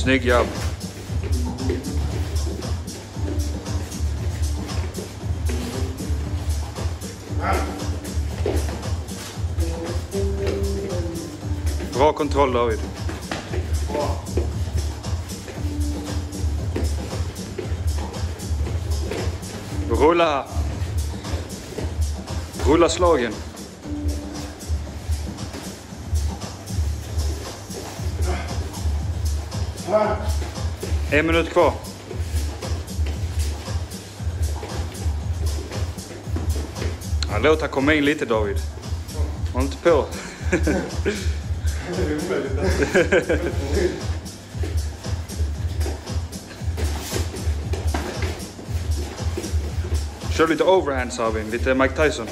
Snygg jobb. Bra kontroll, David. Rulla. Rulla slagen. En minut kvar. Ja, låt han komma in lite, David. Håll inte på. Kör lite overhands, Arvin. Lite Mike Tyson.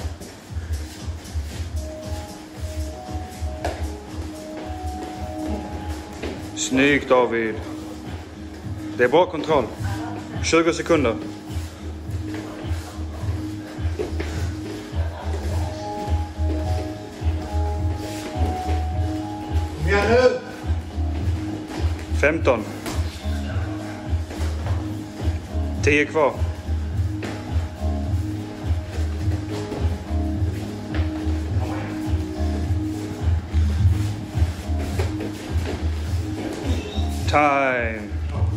Snyggt, David. Det är bra kontroll. 20 sekunder. Ja, nu. 15. 10 kvar. Time.